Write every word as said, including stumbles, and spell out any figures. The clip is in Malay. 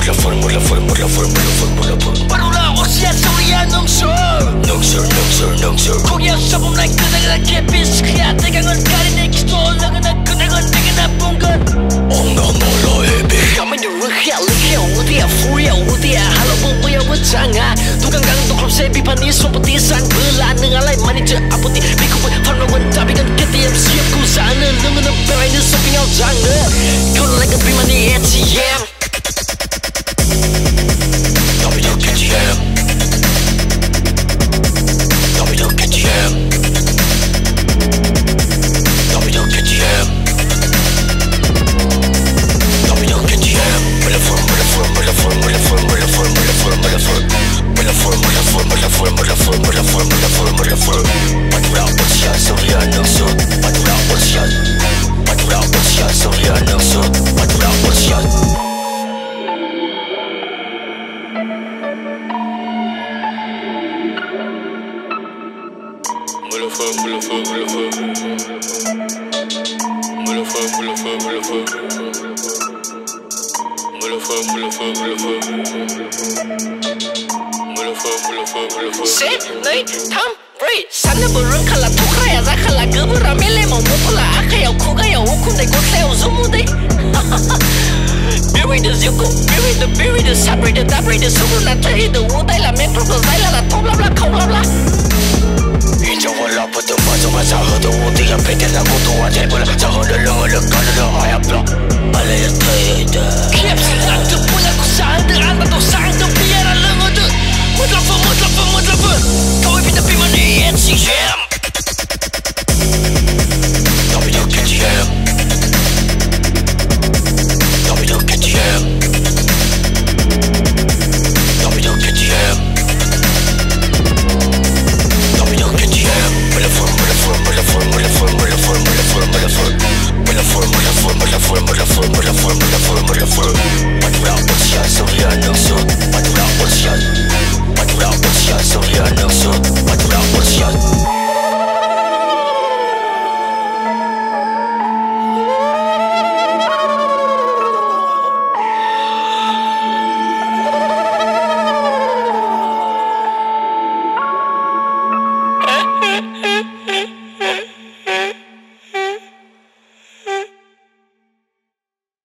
Mula for, mula for, mula for, mula for, mula for. 바로라 오시야 소리야 농설 농설 농설 농설 고기야 서범 난 그대가 개비스크야 대강은 가리네 기도 올라가나 그대가 내게 나쁜 건 엉나 몰라 헤비 가만히 르히야 르히야 우디야 후야 우디야 할로보 뭐야 뭐장아 두강강도 클럽세 비판이 손부티 산글라 능알라이 마니저 아버지 미국은 판로원 답이건 개띠 엠씨에 구사는 능은 배와있는 쇼핑아웃 장르 콜라가 비만이 에티엠 W K T M W K T M W K T M W K T M Mula for, mula for, mula for, mula for, mula for, mula for, mula for. Mula for, mula for, mula for, mula for, mula for, mula for, mula for. Madura Osya Surya Nungsu Madura Osya Madura Osya Surya Nungsu Madura Osya Mula for, mula for, mula for. Mula for, mula for, mula for. Mula for, mula for, mula for. Mula for, mula for, mula for. 셋, 넷, 탐, 브레이 산나부른 칼라 토크라야 자칼라 그브라 밀레모 모플라 아카야 쿠가야 오쿤데 고세요 zu무데 Bury the zuko, bury the bury the sabri the dabri the suru na tari the udai la metro the zaila la tobla bla kaula bla 잊어버려 보통 마저마 사허도 어디야 배대나 고도와 제발 저허를 렁어를 가르려 하얗다 빨래야 트레이드 캡스 랑드 뿌냐고 사은드 안나도 상드 피에라 렁어드 무드러프 무드러프 무드러프 거위 비다 비만이 엔씨엠 W K T M W K T M W K T M W K T M Mula for, mula for, mula for, mula for, mula for, mula for, mula for. Mula for, mula for, mula for, mula for, mula for, mula for, mula for. Madura Osya Surya Nungsu Madura Osya Madura Osya Surya Nungsu Madura Osya